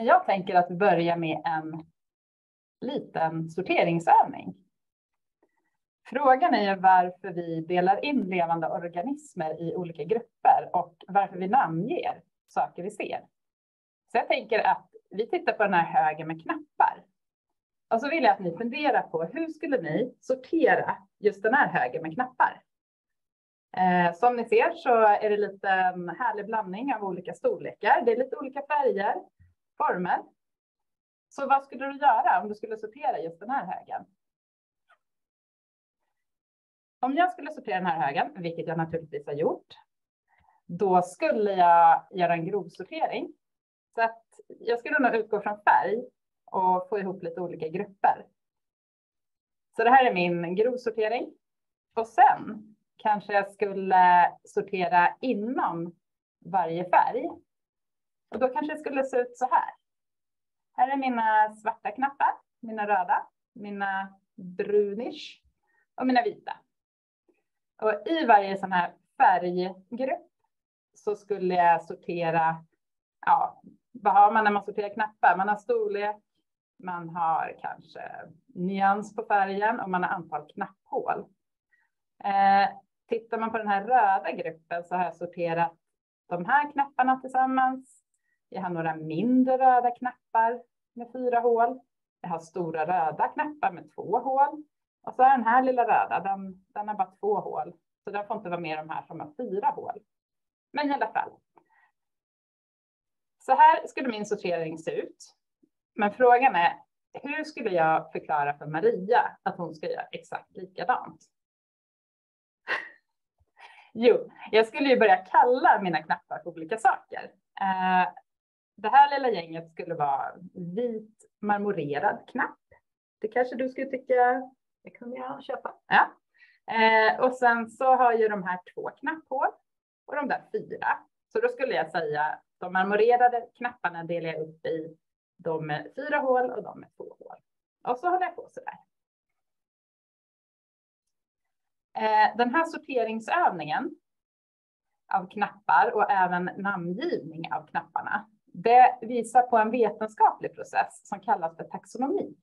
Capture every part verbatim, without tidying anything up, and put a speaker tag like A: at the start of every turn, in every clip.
A: Jag tänker att vi börjar med en liten sorteringsövning. Frågan är varför vi delar in levande organismer i olika grupper och varför vi namnger saker vi ser. Så jag tänker att vi tittar på den här högen med knappar. Och så vill jag att ni funderar på hur skulle ni sortera just den här högen med knappar. Eh, som ni ser så är det lite en härlig blandning av olika storlekar. Det är lite olika färger, former. Så vad skulle du göra om du skulle sortera just den här högen? Om jag skulle sortera den här högen, vilket jag naturligtvis har gjort, då skulle jag göra en grovsortering. Så att jag skulle nog utgå från färg och få ihop lite olika grupper. Så det här är min grovsortering. Och sen kanske jag skulle sortera inom varje färg. Och då kanske det skulle se ut så här. Här är mina svarta knappar, mina röda, mina brunish och mina vita. Och i varje sån här färggrupp så skulle jag sortera, ja, vad har man när man sorterar knappar? Man har storlek, man har kanske nyans på färgen och man har antal knapphål. Eh, tittar man på den här röda gruppen så har jag sorterat de här knapparna tillsammans. Jag har några mindre röda knappar med fyra hål. Jag har stora röda knappar med två hål. Och så är den här lilla röda, den, den har bara två hål. Så den får inte vara med de här som har fyra hål. Men i alla fall. Så här skulle min sortering se ut. Men frågan är, hur skulle jag förklara för Maria att hon ska göra exakt likadant? Jo, jag skulle ju börja kalla mina knappar för olika saker. Eh, det här lilla gänget skulle vara vit marmorerad knapp. Det kanske du skulle tycka, det kunde jag köpa. Ja. Eh, och sen så har ju de här två knapphål och de där fyra. Så då skulle jag säga de marmorerade knapparna delar jag upp i de med fyra hål och de med två hål. Och så håller jag på så där. Eh, den här sorteringsövningen av knappar och även namngivning av knapparna, det visar på en vetenskaplig process som kallas för taxonomi.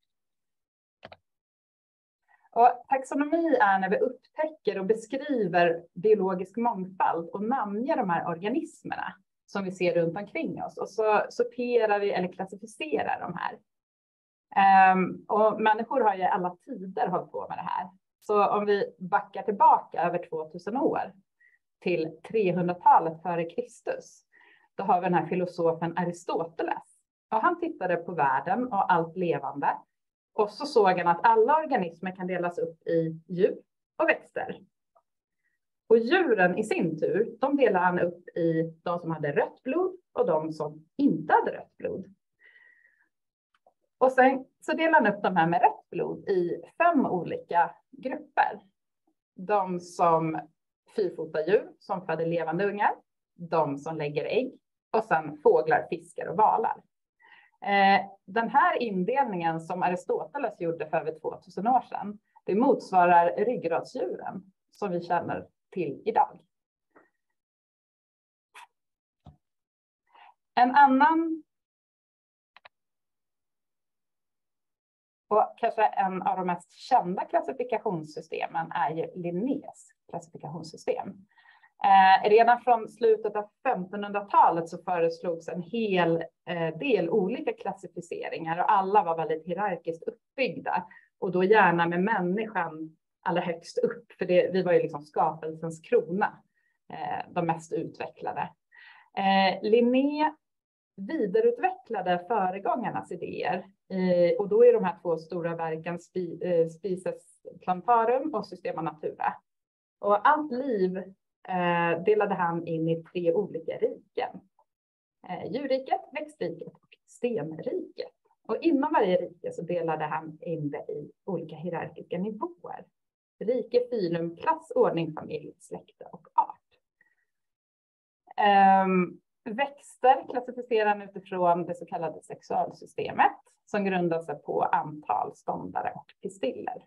A: Och taxonomi är när vi upptäcker och beskriver biologisk mångfald och namnger de här organismerna som vi ser runt omkring oss. Och så sorterar vi eller klassificerar de här. Um, och människor har ju i alla tider hållit på med det här. Så om vi backar tillbaka över tvåtusen år till trehundratalet före Kristus, då har vi den här filosofen Aristoteles. Och han tittade på världen och allt levande. Och så såg han att alla organismer kan delas upp i djur och växter. Och djuren i sin tur, de delar han upp i de som hade rött blod och de som inte hade rött blod. Och sen så delar han upp de här med rött blod i fem olika grupper. De som fyrfota djur som föder levande ungar, de som lägger ägg och sen fåglar, fiskar och valar. Den här indelningen som Aristoteles gjorde för över tvåtusen år sedan, det motsvarar ryggradsdjuren som vi känner till idag. En annan och kanske en av de mest kända klassifikationssystemen är ju Linnés klassifikationssystem. Eh, redan från slutet av femtonhundratalet så föreslogs en hel eh, del olika klassificeringar och alla var väldigt hierarkiskt uppbyggda. Och då gärna med människan allra högst upp, för det, vi var ju liksom skapelsens krona, eh, de mest utvecklade. Eh, Linné vidareutvecklade föregångarnas idéer eh, och då är de här två stora verken Spi, eh, Species Plantarum och Systema Natura. Och allt liv eh, delade han in i tre olika riken. Eh, djurriket, växtriket och stenriket. Och inom varje rike så delade han in det i olika hierarkiska nivåer. Rike, filum, klass, ordning, familj, släkte och art. Um, växter klassificerar han utifrån det så kallade sexualsystemet som grundar sig på antal ståndare och pistiller.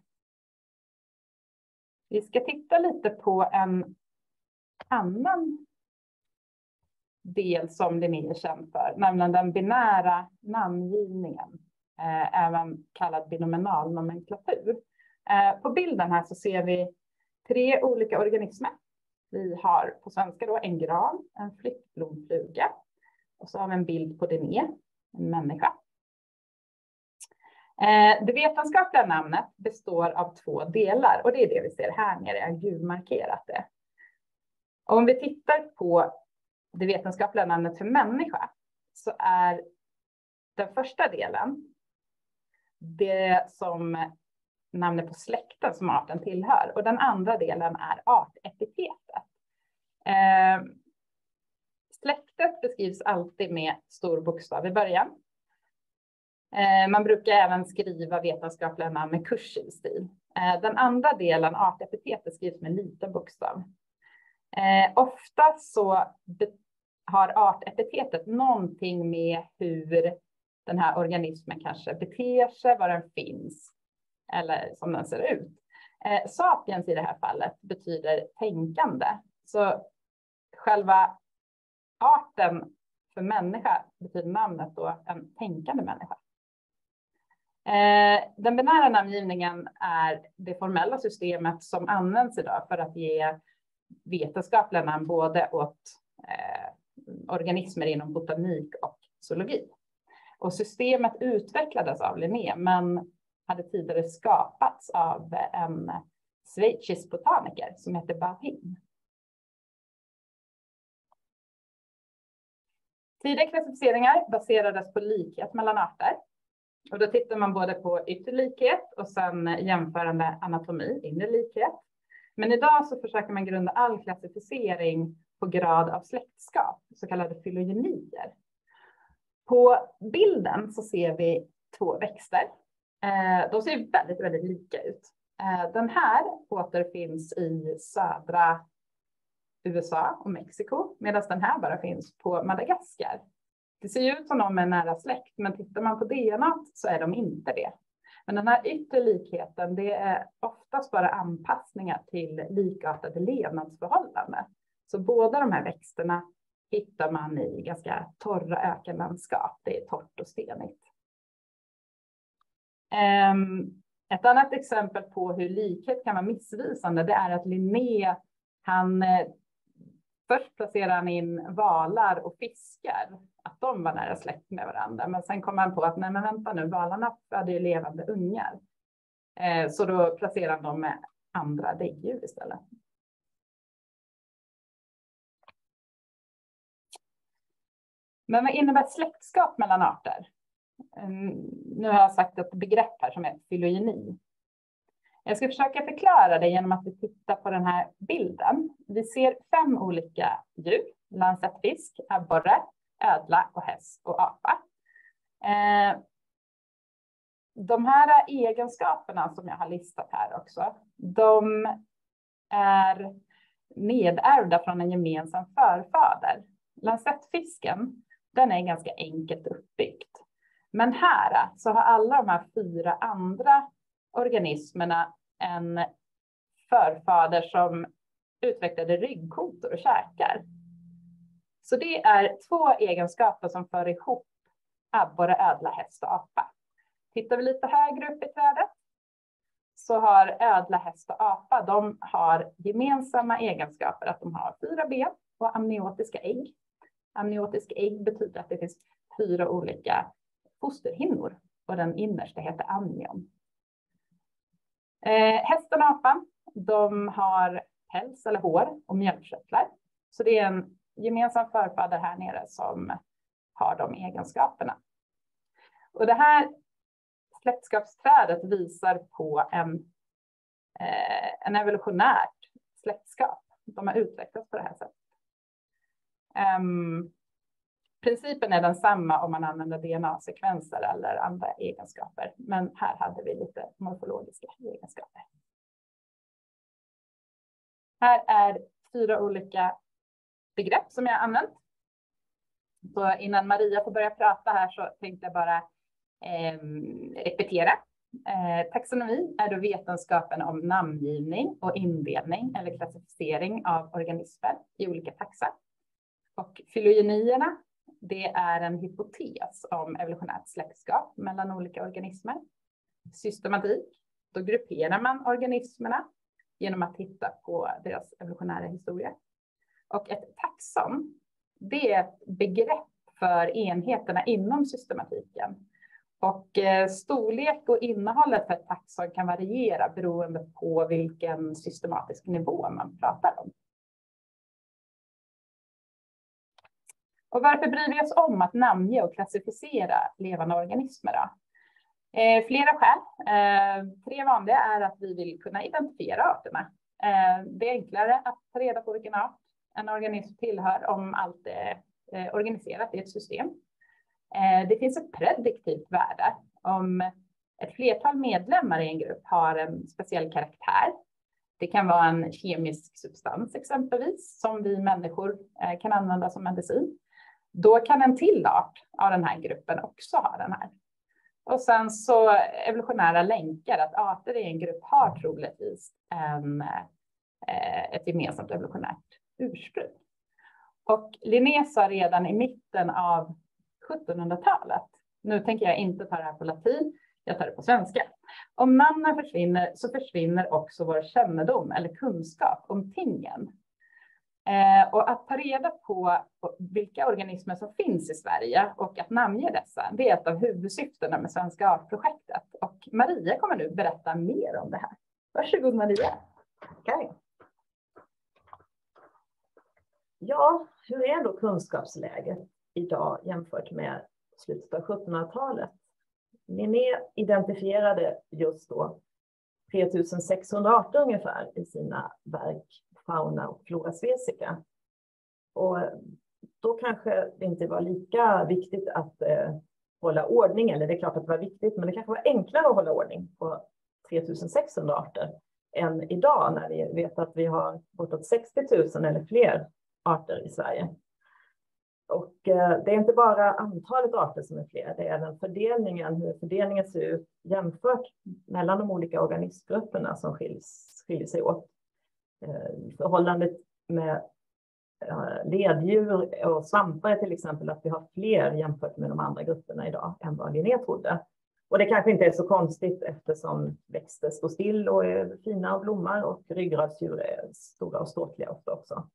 A: Vi ska titta lite på en annan del som Linné är känd för, nämligen den binära namngivningen, eh, även kallad binominal nomenklatur. Eh, på bilden här så ser vi tre olika organismer. Vi har på svenska då en gran, en flyttblomfluga och så har vi en bild på Linné, en människa. Eh, det vetenskapliga namnet består av två delar och det är det vi ser här nere, jag har gulmarkerat det. Och om vi tittar på det vetenskapliga namnet för människa så är den första delen det som namnet på släkten som arten tillhör och den andra delen är artepitetet. Eh, släktet beskrivs alltid med stor bokstav i början. Eh, man brukar även skriva vetenskapliga namn med kursiv stil. Eh, den andra delen, artepitetet, skrivs med liten bokstav. Eh, ofta så har artepitetet någonting med hur den här organismen kanske beter sig, var den finns eller som den ser ut. Eh, sapiens i det här fallet betyder tänkande. Så själva arten för människa betyder namnet då en tänkande människa. Eh, den binära namngivningen är det formella systemet som används idag för att ge vetenskapliga namn både åt eh, organismer inom botanik och zoologi. Och systemet utvecklades av Linné men hade tidigare skapats av en schweizisk botaniker som heter Bauhin. Tidiga klassificeringar baserades på likhet mellan arter. Och då tittar man både på yttre likhet och sen jämförande anatomi, inre likhet. Men idag så försöker man grunda all klassificering på grad av släktskap, så kallade filogenier. På bilden så ser vi två växter. De ser väldigt, väldigt lika ut. Den här återfinns i södra U S A och Mexiko, medan den här bara finns på Madagaskar. Det ser ut som de är nära släkt, men tittar man på D N A så är de inte det. Men den här yttre likheten, det är oftast bara anpassningar till likartade levnadsförhållanden. Så båda de här växterna hittar man i ganska torra ökenlandskap. Det är torrt och stenigt. Ett annat exempel på hur likhet kan vara missvisande, det är att Linné, han först placerar han in valar och fiskar, att de var nära släkt med varandra. Men sen kom han på att nej men vänta nu, valarna hade ju levande ungar. Eh, så då placerar han dem med andra däggdjur istället. Men vad innebär släktskap mellan arter? Mm, nu har jag sagt ett begrepp här som är filogeni. Jag ska försöka förklara det genom att vi tittar på den här bilden. Vi ser fem olika djur, lancettfisk, abborre, ödla och häst och apa. Eh, de här egenskaperna som jag har listat här också, de är nedärvda från en gemensam förfader. Lancettfisken, den är ganska enkelt uppbyggt. Men här så har alla de här fyra andra organismerna en förfader som utvecklade ryggkotor och käkar. Så det är två egenskaper som för ihop abborre, ödla, häst och apa. Tittar vi lite högre upp i trädet så har ödla, häst och apa, de har gemensamma egenskaper att de har fyra ben och amniotiska ägg. Amniotiska ägg betyder att det finns fyra olika fosterhinnor och den innersta heter amnion. Eh, hästen och apan, de har päls eller hår och mjölkkörtlar. Så det är en gemensam förfader här nere som har de egenskaperna. Och det här släktskapsträdet visar på en, eh, en evolutionärt släktskap. De har utvecklats på det här sättet. Um, principen är densamma om man använder D N A-sekvenser eller andra egenskaper. Men här hade vi lite morfologiska egenskaper. Här är fyra olika begrepp som jag använt. Så innan Maria får börja prata här så tänkte jag bara eh, repetera. Eh, taxonomi är då vetenskapen om namngivning och indelning eller klassificering av organismer i olika taxa. Och fylogenierna, det är en hypotes om evolutionärt släktskap mellan olika organismer. Systematik, då grupperar man organismerna genom att titta på deras evolutionära historia. Och ett taxon, det är ett begrepp för enheterna inom systematiken. Och eh, storlek och innehållet för ett taxon kan variera beroende på vilken systematisk nivå man pratar om. Och varför bryr vi oss om att namnge och klassificera levande organismer då? Eh, flera skäl. Eh, tre vanliga är att vi vill kunna identifiera arterna. Eh, det är enklare att ta reda på vilken art en organism tillhör om allt är eh, organiserat i ett system. Eh, det finns ett prediktivt värde om ett flertal medlemmar i en grupp har en speciell karaktär. Det kan vara en kemisk substans exempelvis som vi människor eh, kan använda som medicin. Då kan en till art av den här gruppen också ha den här. Och sen så evolutionära länkar, att arter i en grupp har troligtvis en, eh, ett gemensamt evolutionärt ursprung. Och Linné sa redan i mitten av sjuttonhundratalet, nu tänker jag inte ta det här på latin, jag tar det på svenska. Om namnen försvinner så försvinner också vår kännedom eller kunskap om tingen. Eh, och att ta reda på vilka organismer som finns i Sverige och att namnge dessa, det är ett av huvudsyftena med Svenska artprojektet. Och Maria kommer nu berätta mer om det här. Varsågod Maria.
B: Okej. Ja, hur är då kunskapsläget idag jämfört med slutet av sjuttonhundratalet? Linné identifierade just då tre tusen sexhundra arter ungefär i sina verk Fauna och Flora Svesica. Och då kanske det inte var lika viktigt att eh, hålla ordning, eller det är klart att det var viktigt, men det kanske var enklare att hålla ordning på tre tusen sexhundra arter än idag när vi vet att vi har bortåt sextio tusen eller fler arter i Sverige. Och eh, det är inte bara antalet arter som är fler, det är även fördelningen, hur fördelningen ser ut jämfört mellan de olika organismgrupperna som skiljs, skiljer sig åt. Eh, förhållandet med eh, leddjur och svampar är till exempel att vi har fler jämfört med de andra grupperna idag än vad Linné trodde. Och det kanske inte är så konstigt eftersom växter står still och är fina och blommar och ryggradsdjur är stora och ståtliga ofta också.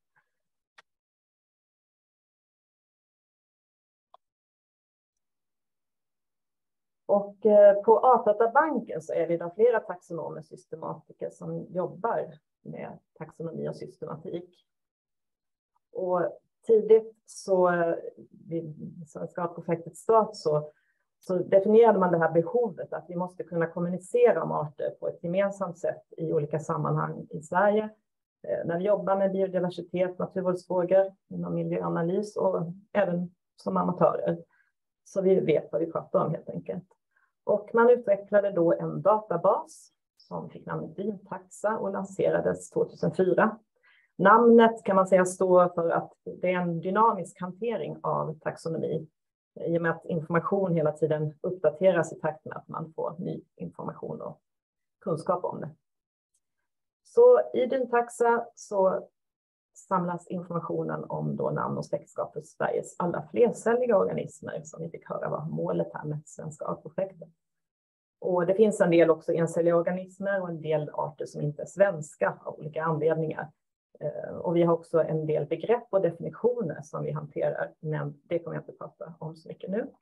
B: Och på Artdatabanken så är det idag flera taxonomer, systematiker som jobbar med taxonomi och systematik. Och tidigt så vid Svenska artprojektets start så, så definierade man det här behovet att vi måste kunna kommunicera om arter på ett gemensamt sätt i olika sammanhang i Sverige. När vi jobbar med biodiversitet, naturvårdsfrågor, inom miljöanalys och även som amatörer. Så vi vet vad vi pratar om helt enkelt. Och man utvecklade då en databas som fick namnet Dyntaxa och lanserades två tusen fyra. Namnet kan man säga står för att det är en dynamisk hantering av taxonomi i och med att information hela tiden uppdateras i takt med att man får ny information och kunskap om det. Så i Dyntaxa så samlas informationen om då namn och släktskap för Sveriges alla flercelliga organismer som vi fick höra var målet här med Svenska artprojektet. Och det finns en del också encelliga organismer och en del arter som inte är svenska av olika anledningar. Och vi har också en del begrepp och definitioner som vi hanterar, men det kommer jag inte prata om så mycket nu.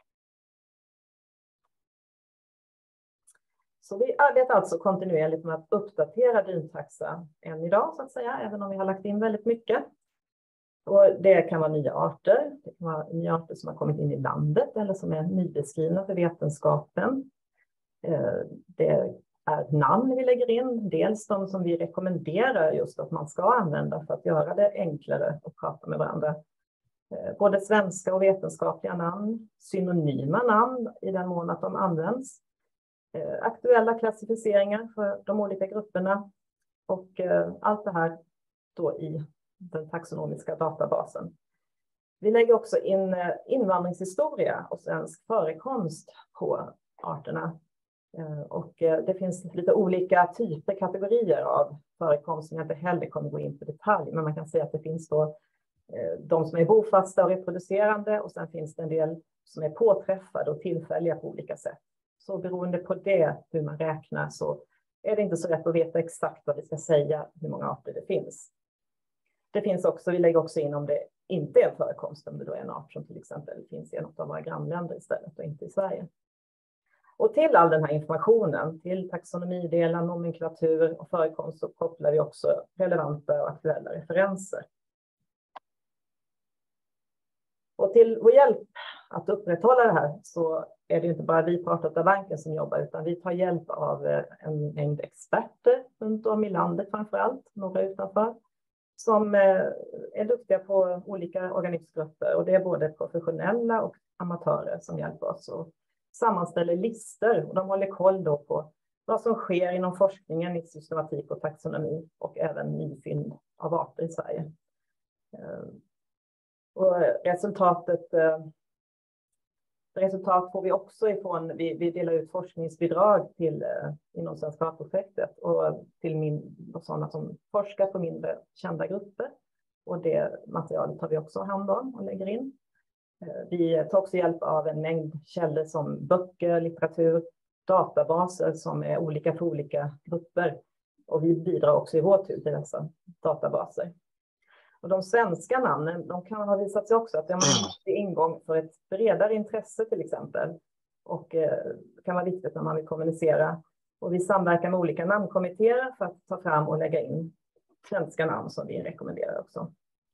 B: Så vi arbetar alltså kontinuerligt med att uppdatera Dyntaxa än idag så att säga, även om vi har lagt in väldigt mycket. Och det kan vara nya arter, det kan vara nya arter som har kommit in i landet eller som är nybeskrivna för vetenskapen. Det är namn vi lägger in, dels de som vi rekommenderar just att man ska använda för att göra det enklare att prata med varandra. Både svenska och vetenskapliga namn, synonyma namn i den mån att de används. Aktuella klassificeringar för de olika grupperna och allt det här då i den taxonomiska databasen. Vi lägger också in invandringshistoria och svensk förekomst på arterna. Och det finns lite olika typer, kategorier av förekomst som jag inte heller kommer gå in på detalj. Men man kan säga att det finns då de som är bofasta och reproducerande, och sen finns det en del som är påträffade och tillfälliga på olika sätt. Så beroende på det, hur man räknar, så är det inte så lätt att veta exakt vad vi ska säga, hur många arter det finns. Det finns också, vi lägger också in om det inte är en förekomst, om det då är en art som till exempel finns i något av våra grannländer istället och inte i Sverige. Och till all den här informationen, till taxonomidelen, nomenklatur och förekomst, så kopplar vi också relevanta och aktuella referenser. Och till vår hjälp att upprätthålla det här så är det inte bara vi på Artdatabanken som jobbar, utan vi tar hjälp av en mängd experter runt om i landet framför allt, några utanför, som är duktiga på olika organismgrupper, och det är både professionella och amatörer som hjälper oss och sammanställer listor, och de håller koll då på vad som sker inom forskningen i systematik och taxonomi och även nyfynd av arter i Sverige. Och resultatet, resultat får vi också ifrån, vi, vi delar ut forskningsbidrag till inom Svenska artprojektet och till min, och sådana som forskar på mindre kända grupper. Och det materialet tar vi också hand om och lägger in. Vi tar också hjälp av en mängd källor som böcker, litteratur, databaser som är olika för olika grupper. Och vi bidrar också i vår tur till dessa databaser. Och de svenska namnen, de kan ha visat sig också att de är ingång för ett bredare intresse till exempel. Och eh, kan vara viktigt när man vill kommunicera. Och vi samverkar med olika namnkommittéer för att ta fram och lägga in svenska namn som vi rekommenderar också.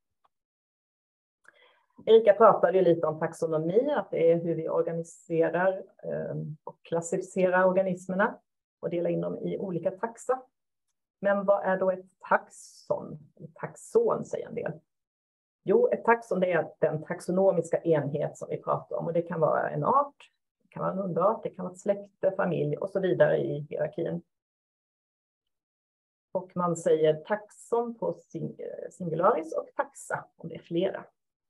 B: Erika pratade ju lite om taxonomi, att det är hur vi organiserar eh, och klassificerar organismerna och delar in dem i olika taxa. Men vad är då ett taxon? Taxon säger en del. Jo, ett taxon det är den taxonomiska enhet som vi pratar om. Och det kan vara en art, det kan vara en underart, det kan vara ett släkte, familj och så vidare i hierarkin. Och man säger taxon på singularis och taxa om det är flera.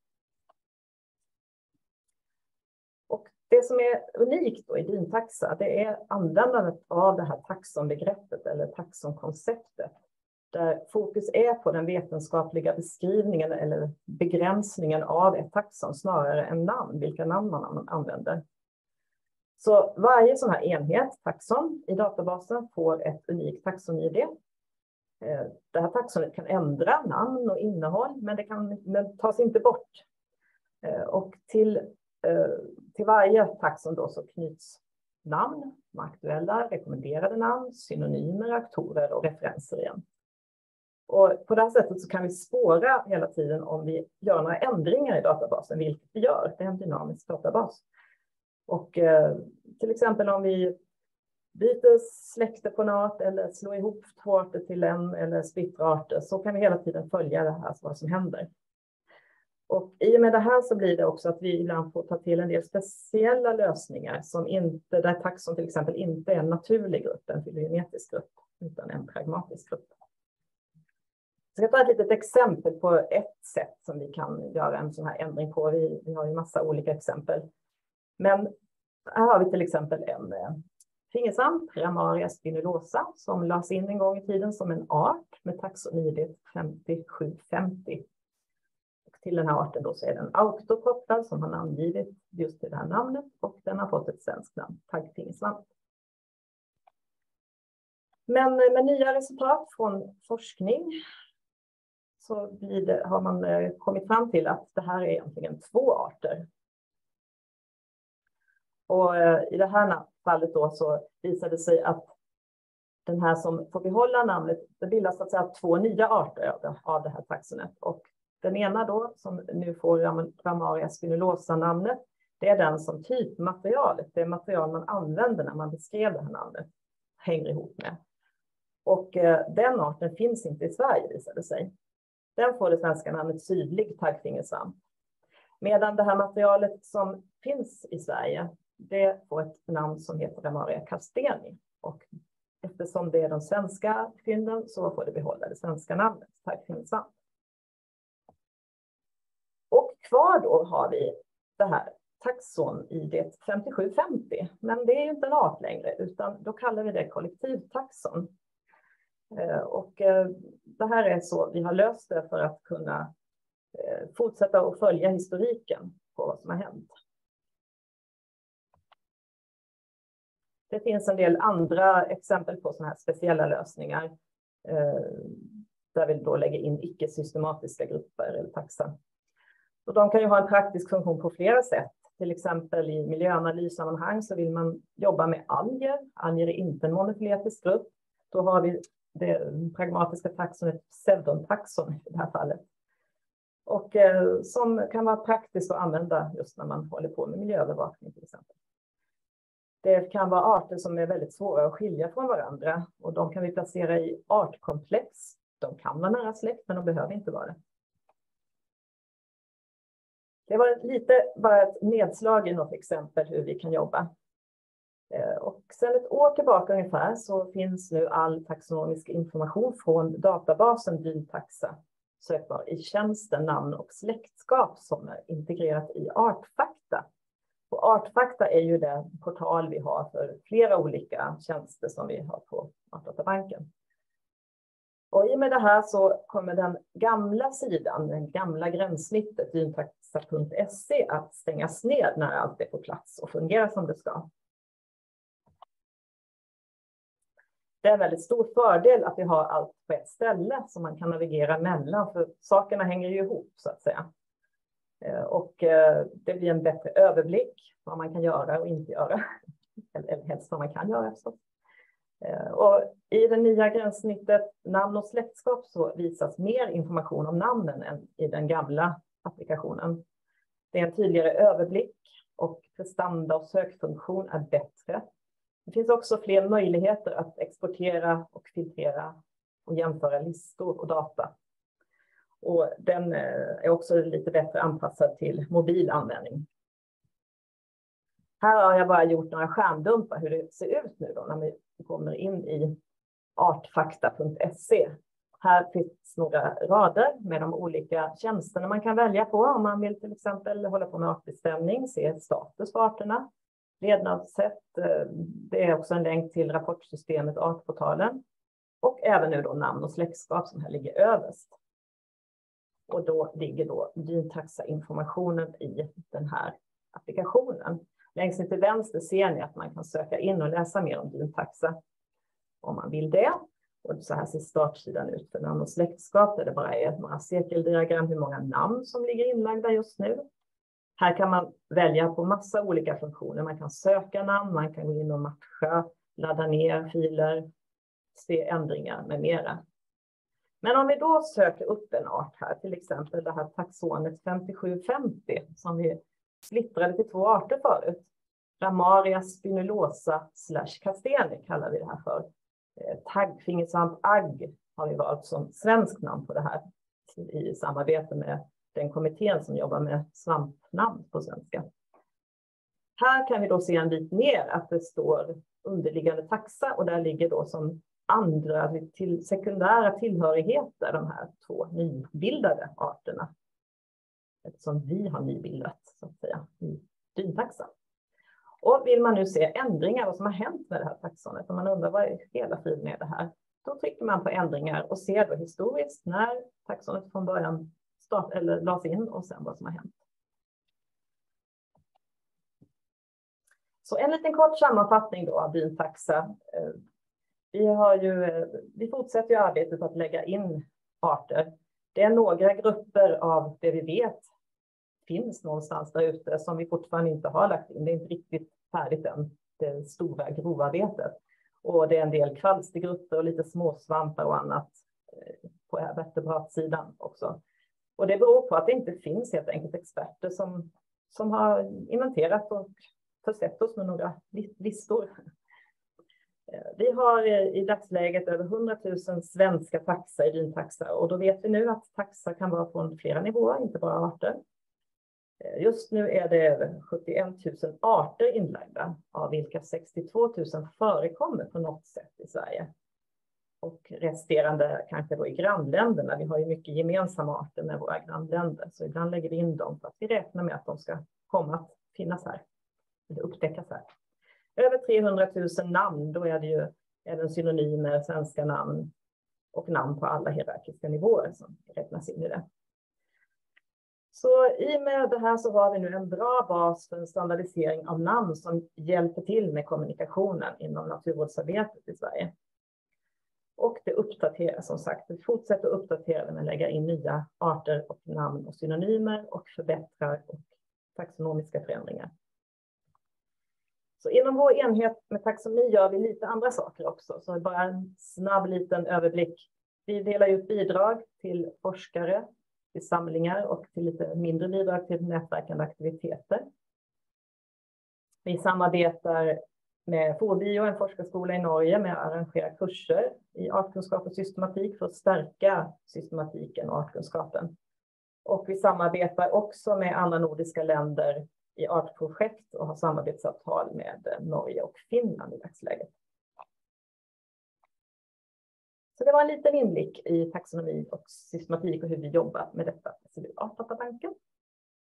B: Och det som är unikt då i DIN-taxa, det är användandet av det här taxonbegreppet eller taxonkonceptet. Där fokus är på den vetenskapliga beskrivningen eller begränsningen av ett taxon snarare än namn, vilka namn man använder. Så varje sån här enhet, taxon, i databasen får ett unikt taxon-I D. Det här taxonet kan ändra namn och innehåll, men det kan men tas inte bort. Och till Till varje taxon då så knyts namn, aktuella, rekommenderade namn, synonymer, aktorer och referenser igen. Och på det här sättet så kan vi spåra hela tiden om vi gör några ändringar i databasen, vilket vi gör. Det är en dynamisk databas. Och eh, till exempel om vi byter släkte på en art eller slår ihop två arter till en eller splittrar arter, så kan vi hela tiden följa det här, vad som händer. Och i och med det här så blir det också att vi ibland får ta till en del speciella lösningar som inte, där taxon till exempel inte är en naturlig grupp, en filogenetisk grupp, utan en pragmatisk grupp. Jag ska ta ett litet exempel på ett sätt som vi kan göra en sån här ändring på. Vi, vi har ju massa olika exempel. Men här har vi till exempel en eh, fingersvamp, Ramaria spinulosa, som lades in en gång i tiden som en art med taxon-I D femtiosju femtio. Till den här arten då så är den autokopplad som har namngivit just till det här namnet, och den har fått ett svenskt namn, taggfingersvamp. Men med nya resultat från forskning så blir det, har man kommit fram till att det här är egentligen två arter. Och i det här fallet då så visade det sig att den här som får behålla namnet, det bildas så att säga två nya arter av det, av det här taxonet. Och den ena då, som nu får Ramaria spinulosa-namnet, det är den som typmaterialet, det material man använder när man beskrev det här namnet, hänger ihop med. Och eh, den arten finns inte i Sverige, visade sig. Den får det svenska namnet sydlig taggfingersvamp. Medan det här materialet som finns i Sverige, det får ett namn som heter Ramaria casteni. Och eftersom det är de svenska fynden så får det behålla det svenska namnet, taggfingersvamp. Och kvar då har vi det här taxon-I D femtiosju femtio. Men det är ju inte en art längre, utan då kallar vi det kollektivtaxon. Och det här är så vi har löst det för att kunna fortsätta att följa historiken på vad som har hänt. Det finns en del andra exempel på sådana här speciella lösningar där vi då lägger in icke-systematiska grupper eller taxa. Och de kan ju ha en praktisk funktion på flera sätt. Till exempel i miljöanalyssammanhang så vill man jobba med alger. Alger är inte en monofiletisk grupp. Då har vi det pragmatiska taxonet pseudontaxon i det här fallet. Och eh, som kan vara praktiskt att använda just när man håller på med miljöövervakning till exempel. Det kan vara arter som är väldigt svåra att skilja från varandra. Och de kan vi placera i artkomplex. De kan vara nära släkt men de behöver inte vara det. Det var lite bara ett nedslag i något exempel hur vi kan jobba. Och sedan ett år tillbaka ungefär så finns nu all taxonomisk information från databasen Dyntaxa sökbar i tjänsten namn och släktskap som är integrerat i Artfakta. Och Artfakta är ju den portal vi har för flera olika tjänster som vi har på Artdatabanken. Och i och med det här så kommer den gamla sidan, den gamla gränssnittet dyntaxa punkt se att stängas ner när allt är på plats och fungerar som det ska. Det är en väldigt stor fördel att vi har allt på ett ställe som man kan navigera mellan, för sakerna hänger ju ihop så att säga. Och det blir en bättre överblick vad man kan göra och inte göra, eller helst vad man kan göra förstås. Och i det nya gränssnittet namn och släktskap så visas mer information om namnen än i den gamla applikationen. Det är en tydligare överblick och prestanda och sökfunktion är bättre. Det finns också fler möjligheter att exportera och filtrera och jämföra listor och data. Och den är också lite bättre anpassad till mobil användning. Här har jag bara gjort några skärmdumpar hur det ser ut nu då när vi kommer in i artfakta punkt se. Här finns några rader med de olika tjänsterna man kan välja på om man vill till exempel hålla på med artbestämning, se status på arterna, levnadssätt. Det är också en länk till rapportsystemet Artportalen och även nu då namn och släktskap som här ligger överst. Och då ligger då Dyntaxa-informationen i den här applikationen. Längst ner till vänster ser ni att man kan söka in och läsa mer om Dyntaxa om man vill det. Och så här ser startsidan ut för namn och släktskap där det bara är några cirkeldiagram hur många namn som ligger inlagda just nu. Här kan man välja på massa olika funktioner. Man kan söka namn, man kan gå in och matcha, ladda ner filer, se ändringar med mera. Men om vi då söker upp en art här, till exempel det här taxonet femtiosju femtio som vi splittrade till två arter förut. Ramaria spinulosa slash casteni kallar vi det här för. Taggfingersvamp agg har vi valt som svensk namn på det här i samarbete med den kommittén som jobbar med svampnamn på svenska. Här kan vi då se en bit ner att det står underliggande taxa och där ligger då som andra till sekundära tillhörigheter de här två nybildade arterna. Eftersom vi har nybildat så att säga i Dyntaxa. Och vill man nu se ändringar vad som har hänt med det här taxonet och man undrar vad är hela friden är det här. Då trycker man på ändringar och ser då historiskt när taxonet från början start eller lades in och sen vad som har hänt. Så en liten kort sammanfattning då av Dyntaxa. Vi, har ju, vi fortsätter ju arbetet att lägga in arter. Det är några grupper av det vi vet finns någonstans där ute som vi fortfarande inte har lagt in. Det är inte riktigt färdigt än, det stora grovarbetet. Och det är en del kvalstergrupper och lite småsvampar och annat på vertebratsidan också. Och det beror på att det inte finns helt enkelt experter som, som har inventerat och försett oss med några listor. Vi har i dagsläget över hundratusen svenska taxa i Dyntaxa och då vet vi nu att taxa kan vara från flera nivåer, inte bara arter. Just nu är det över sjuttioett tusen arter inlagda, av vilka sextiotvå tusen förekommer på något sätt i Sverige. Och resterande kanske då i grannländerna. Vi har ju mycket gemensamma arter med våra grannländer, så ibland lägger vi in dem för att vi räknar med att de ska komma att finnas här, eller upptäckas här. Över trehundratusen namn, då är det ju även synonymer, svenska namn och namn på alla hierarkiska nivåer som räknas in i det. Så i och med det här så har vi nu en bra bas för en standardisering av namn som hjälper till med kommunikationen inom naturvårdsarbetet i Sverige. Och det uppdateras som sagt. Det fortsätter att uppdatera med att lägga in nya arter och namn och synonymer och förbättrar och taxonomiska förändringar. Så inom vår enhet med taxonomi gör vi lite andra saker också. Så bara en snabb liten överblick. Vi delar ut bidrag till forskare, till samlingar och till lite mindre bidrag till nätverkande aktiviteter. Vi samarbetar med FORBio, en forskarskola i Norge, med att arrangera kurser i artkunskap och systematik för att stärka systematiken och artkunskapen. Och vi samarbetar också med andra nordiska länder i artprojekt och har samarbetsavtal med Norge och Finland i dagsläget. Så det var en liten inblick i taxonomi och systematik och hur vi jobbar med detta på Artdatabanken.